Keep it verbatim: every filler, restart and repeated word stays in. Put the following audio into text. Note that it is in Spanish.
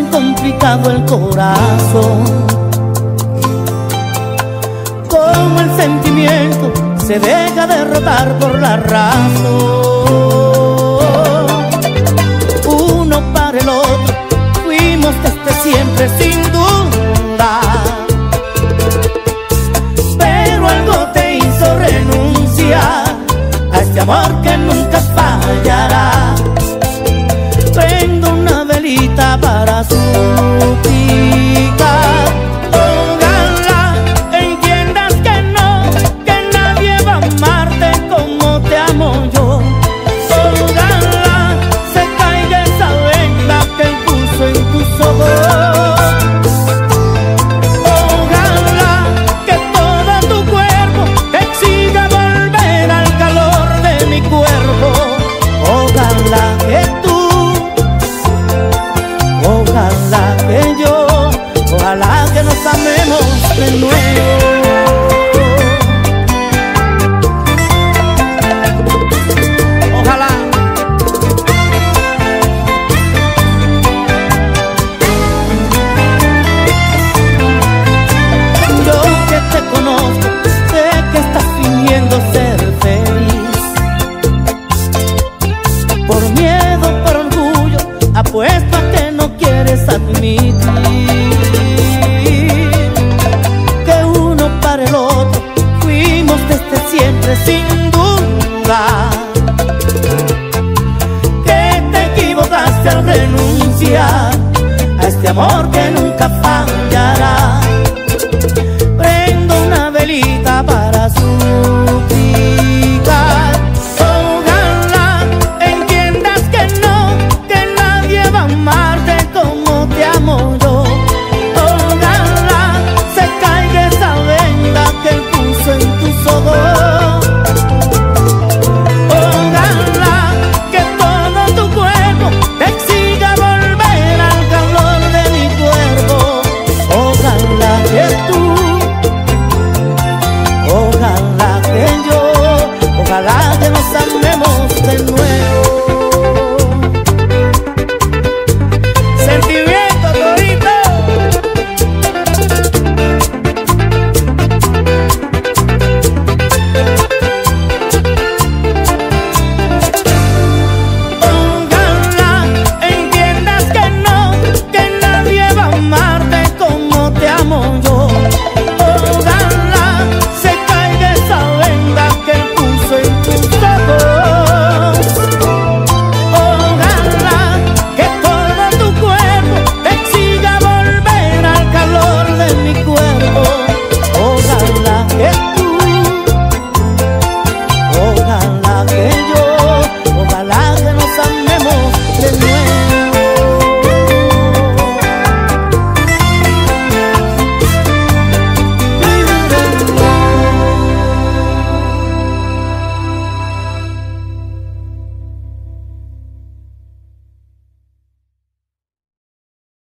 complicado el corazón. Como el sentimiento se deja derrotar por la razón. Uno para el otro fuimos desde siempre sin duda, pero algo te hizo renunciar a este amor que nunca fallará. Prendo una velita para suplicar. Ojalá entiendas que no, que nadie va a amarte como te amo yo. Ojalá se caiga esa venda que él puso en tus ojos. Ojalá que todo tu cuerpo te exija volver al calor de mi cuerpo. Ojalá que tú, ojalá que yo, ojalá que nos amemos de nuevo. Ojalá. Yo que te conozco, sé que estás fingiendo ser feliz. Por miedo, por orgullo, apuesto a que no quieres admitir que uno para el otro fuimos desde siempre sin duda, que te equivocaste al renunciar a este amor que no